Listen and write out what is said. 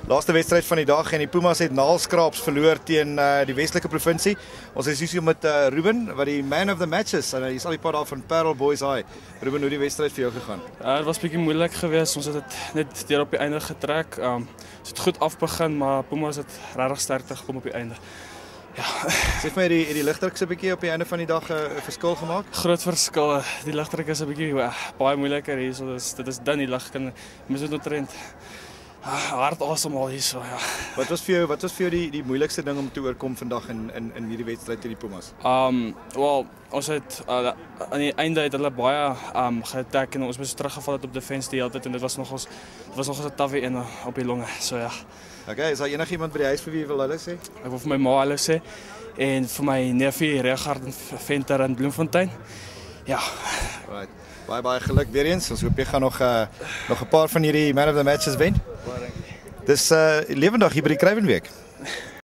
Laaste wedstryd van die dag en die Pumas het naalskraaps verloor teen die Westelike Provinsie. Ons is hier met Ruben, wat die man of the match is. En hier sal die paar daar van Parel Boys High. Ruben, hoe die wedstryd vir jou gegaan? Het was 'n bietjie moeilik geweest. Ons het dit net deur op die einde getrek. Ons het goed afbegin, maar Pumas het regtig sterk gekom op die einde. Ja. Sê vir my, die ligdruk se bietjie op die einde van die dag 'n verskil gemaak? Groot verskil. Die ligdruk is 'n bietjie baie moeiliker hier. So dit is dan die lig kan mens moet trend hard asemhaal hier so, ja. Wat was vir jou die moeilikste ding om te oorkom vandag in hierdie wedstryd teen die Pumas? Wel, ons het aan die einde het hulle baie geattack en ons moes teruggeval het op defense die hele tyd en dit was nogals 'n tawe een op die longe. So ja. Okay, is daar enigiemand by die huis vir wie jy wil hallo sê? Ek wil vir my ma hallo sê en vir my neefie Regard Venter in Bloemfontein. Ja. Right. Baie geluk weer eens. Ons hoop jy gaan nog 'n paar van hierdie man of the matches wen. Dis lewendig hier by die Kruiwenweek.